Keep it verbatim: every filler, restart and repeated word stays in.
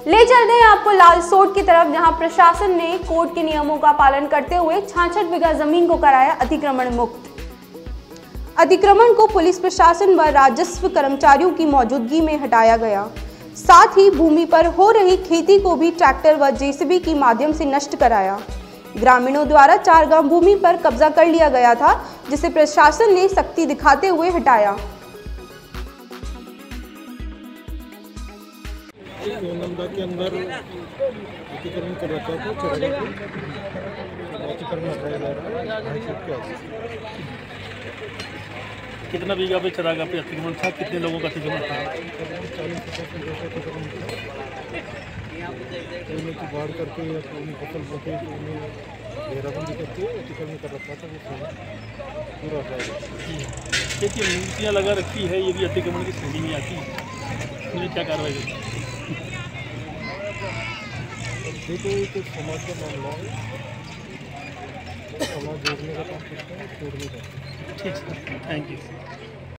ले चलते हैं आपको लालसोट की तरफ, जहां प्रशासन ने कोर्ट के नियमों का पालन करते हुए छियासठ बीघा जमीन को कराया अतिक्रमण मुक्त। अतिक्रमण को पुलिस प्रशासन व राजस्व कर्मचारियों की मौजूदगी में हटाया गया। साथ ही भूमि पर हो रही खेती को भी ट्रैक्टर व जेसीबी के माध्यम से नष्ट कराया। ग्रामीणों द्वारा चार गांव भूमि पर कब्जा कर लिया गया था, जिसे प्रशासन ने सख्ती दिखाते हुए हटाया। नंदा के अंदर अतिक्रमण कर रखा था, अतिक्रमण हटाया जा रहा है। कितना बीघा पे चरागा पे अतिक्रमण था, कितने लोगों का अतिक्रमण था? चालीस पचास जैसे अतिक्रमण था। की बाढ़ करके या अपनी फसल बोते तो उन्हें घेराबंदी करके अतिक्रमण कर रखा था, वो पूरा हटाया। देखिए मूर्तियाँ लगा रखी है, ये भी अतिक्रमण की श्रेणी में आती है, इसमें क्या कार्रवाई करती है? देखो ये तो समाज का मामला है, समाज जोड़ने का काम करता है, छोड़ने का। ठीक है, थैंक यू।